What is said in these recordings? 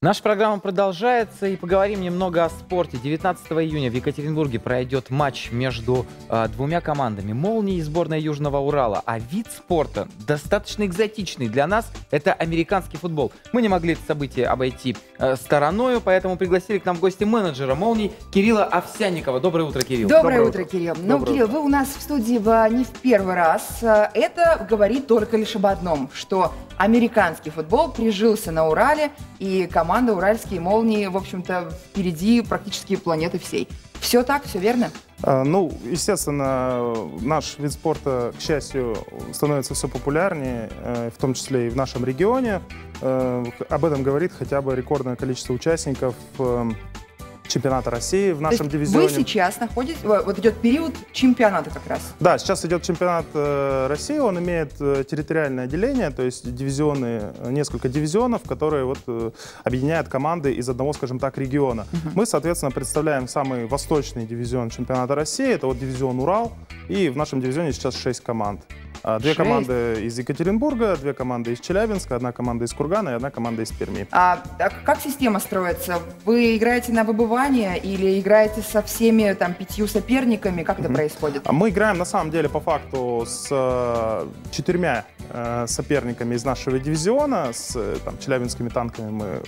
Наша программа продолжается, и поговорим немного о спорте. 19 июня в Екатеринбурге пройдет матч между двумя командами «Молнии» и сборная Южного Урала. А вид спорта достаточно экзотичный для нас – это американский футбол. Мы не могли это событие обойти стороною, поэтому пригласили к нам в гости менеджера «Молний» Кирилла Овсянникова. Доброе утро, Кирилл. Доброе утро, Кирилл. Кирилл, вы у нас в студии не в первый раз. Это говорит только лишь об одном, что американский футбол прижился на Урале, и команда «Уральские молнии», в общем-то, впереди практически планеты всей. Все так, все верно? Ну, естественно, наш вид спорта, к счастью, становится все популярнее, в том числе и в нашем регионе. Об этом говорит хотя бы рекордное количество участников чемпионата России в нашем дивизионе. Вы сейчас находитесь, вот идет период чемпионата как раз. Да, сейчас идет чемпионат России, он имеет территориальное деление, то есть дивизионы, несколько дивизионов, которые вот объединяют команды из одного, скажем так, региона. Мы, соответственно, представляем самый восточный дивизион чемпионата России, это вот дивизион Урал, и в нашем дивизионе сейчас 6 команд. Две команды из Екатеринбурга, две команды из Челябинска, одна команда из Кургана и одна команда из Перми. А как система строится? Вы играете на выбывание или играете со всеми там 5 соперниками? Как это происходит? Мы играем на самом деле по факту с 4 соперниками из нашего дивизиона, с челябинскими танками мы,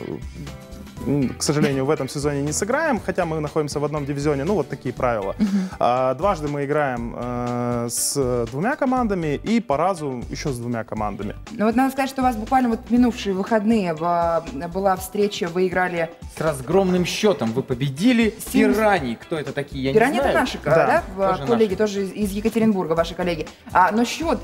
к сожалению, в этом сезоне не сыграем, хотя мы находимся в одном дивизионе, ну вот такие правила. Дважды мы играем с 2 командами и по разу еще с 2 командами. Ну вот надо сказать, что у вас буквально вот минувшие выходные была встреча, вы играли... С разгромным счетом вы победили «Пираньи». Кто это такие, я не знаю. «Пираньи» — это наши, тоже коллеги, тоже из Екатеринбурга, ваши коллеги. Но счет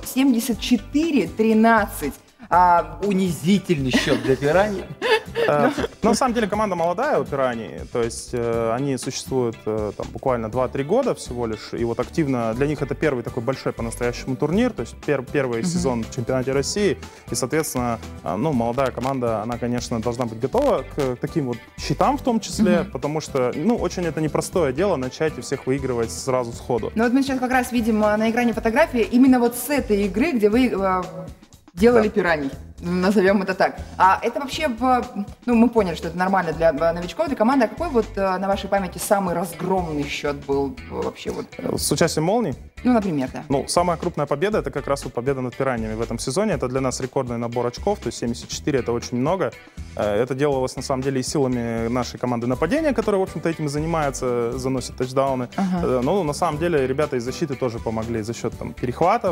74-13. Унизительный счет для «Пираньи». На самом деле команда молодая у «Пираньи», то есть они существуют буквально 2-3 года всего лишь, и вот активно, для них это первый такой большой по-настоящему турнир, то есть первый сезон в чемпионате России, и, соответственно, молодая команда, она, конечно, должна быть готова к таким вот счетам в том числе, потому что, очень это непростое дело начать и всех выигрывать сразу сходу. Ну вот мы сейчас как раз видим на экране фотографии именно вот с этой игры, где вы делали «Пираньи». Назовем это так. А это вообще, мы поняли, что это нормально для новичков, для команды. А какой вот на вашей памяти самый разгромный счет был вообще? Вот? С участием «Молний»? Ну, например, да. Самая крупная победа — это как раз вот победа над «Пираньями» в этом сезоне. Это для нас рекордный набор очков, то есть 74 — это очень много. Это делалось, на самом деле, и силами нашей команды нападения, которая, в общем-то, этим и занимается, заносит тачдауны. Но, на самом деле, ребята из защиты тоже помогли за счет перехватов.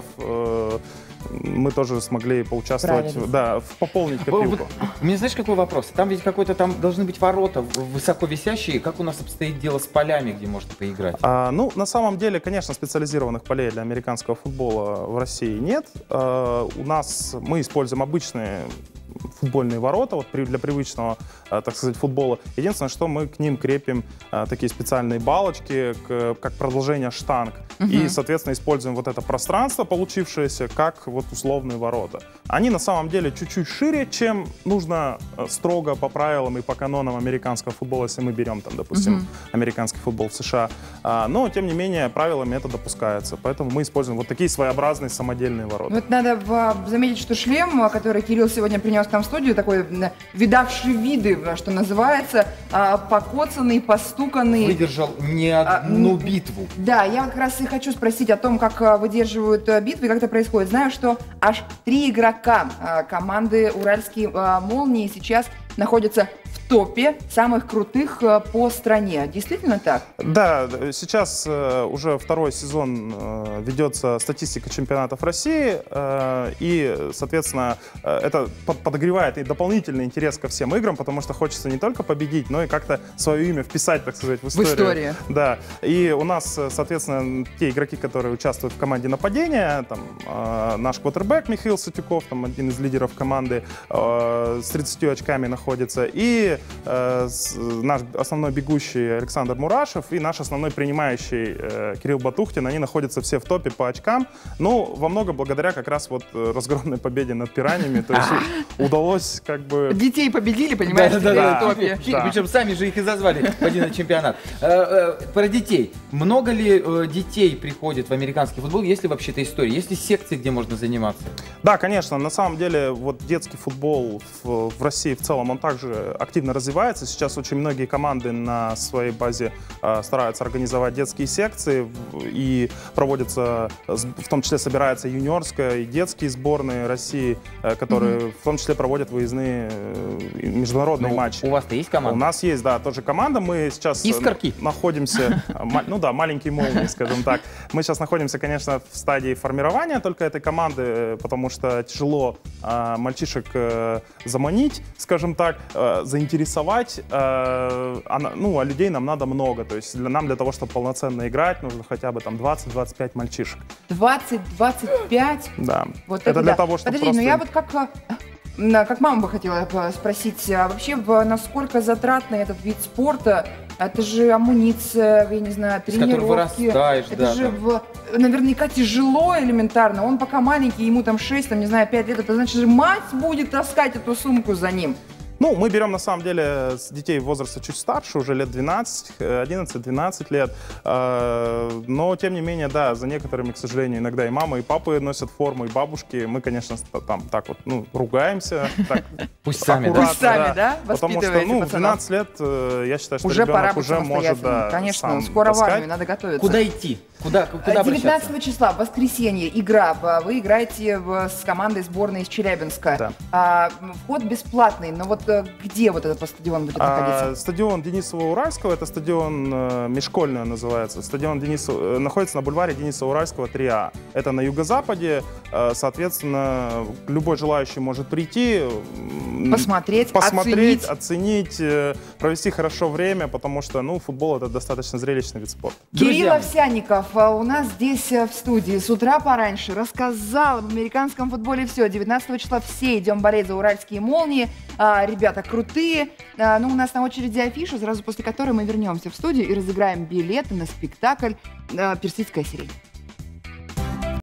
Мы тоже смогли поучаствовать, пополнить копилку. Мне знаешь, какой вопрос? Там ведь там должны быть ворота высоко висящие. Как у нас обстоит дело с полями, где можно поиграть? На самом деле, конечно, специализированных полей для американского футбола в России нет. Мы используем обычные футбольные ворота для привычного, так сказать, футбола. Единственное, что мы к ним крепим такие специальные балочки, как продолжение штанг. И, соответственно, используем вот это пространство, получившееся, как вот условные ворота. Они на самом деле чуть-чуть шире, чем нужно строго по правилам и по канонам американского футбола, если мы берем, допустим, американский футбол в США. Но, тем не менее, правилами это допускается. Поэтому мы используем вот такие своеобразные самодельные ворота. Вот надо заметить, что шлем, который Кирилл сегодня принес к нам в студию, такой видавший виды, что называется, покоцанный, постуканный. Выдержал не одну битву. Да, я как раз и хочу спросить о том, как выдерживают битвы, как это происходит. Знаю, что аж 3 игрока команды «Уральские молнии» сейчас находятся в топе самых крутых по стране. Действительно так? Да, сейчас уже 2-й сезон ведется статистика чемпионатов России, и, соответственно, это подогревает и дополнительный интерес ко всем играм, потому что хочется не только победить, но и как-то свое имя вписать, так сказать, в историю. В историю. Да, и у нас, соответственно, те игроки, которые участвуют в команде нападения, наш квотербэк Михаил Сатюков, один из лидеров команды, с 30 очками находится, и наш основной бегущий Александр Мурашев и наш основной принимающий Кирилл Батухтин, они находятся все в топе по очкам, во многом благодаря как раз вот разгромной победе над «Пираньями», то есть удалось как бы... Детей победили, понимаешь, в топе. Причем сами же их и зазвали в один чемпионат. Про детей. Много ли детей приходит в американский футбол? Есть ли вообще-то история? Есть ли секции, где можно заниматься? Да, конечно. На самом деле вот детский футбол в России в целом, он также активно активно развивается. Сейчас очень многие команды на своей базе стараются организовать детские секции, и проводятся, в том числе собирается юниорская и детские сборные России, которые в том числе проводят выездные международные матчи. У вас-то есть команда? У нас есть, да, тоже команда. Мы сейчас находимся, ну да, маленькие молнии, скажем так. Мы сейчас находимся, конечно, в стадии формирования только этой команды, потому что тяжело мальчишек заманить, скажем так, заинтересовать, а людей нам надо много. То есть для того, чтобы полноценно играть, нужно хотя бы там 20-25 мальчишек. 20-25? Да. Вот это для того, чтобы Подожди, я вот как мама бы хотела спросить, а вообще насколько затратный этот вид спорта? Это же амуниция, я не знаю, тренировки. Это же наверняка тяжело элементарно. Он пока маленький, ему там 6, там, не знаю, 5 лет. Это значит, же мать будет таскать эту сумку за ним. Ну, мы берем, на самом деле, с детей возраста чуть старше, уже лет 12, 11-12 лет. Но, тем не менее, да, за некоторыми, к сожалению, иногда и мамы, и папы носят форму, и бабушки. Мы, конечно, там так вот, ругаемся. Пусть сами, да? Потому что, в 12 лет, я считаю, что ребенок уже может, да, конечно, скоро в армию, надо готовиться. Куда идти? Куда 19 числа, воскресенье, игра. Вы играете с командой сборной из Челябинска. Да. Вход бесплатный, но вот где вот этот стадион будет находиться? Стадион Денисова-Уральского, это стадион межшкольный называется. Стадион находится на бульваре Денисова-Уральского, 3А. Это на юго-западе. Соответственно, любой желающий может прийти, посмотреть, оценить, провести хорошо время, потому что, футбол — это достаточно зрелищный вид спорта. Кирилл Овсянников у нас здесь в студии с утра пораньше рассказал об американском футболе все. 19 числа все идем болеть за уральские молнии. Ребята крутые. У нас на очереди афиша, сразу после которой мы вернемся в студию и разыграем билеты на спектакль «Персидская сирень».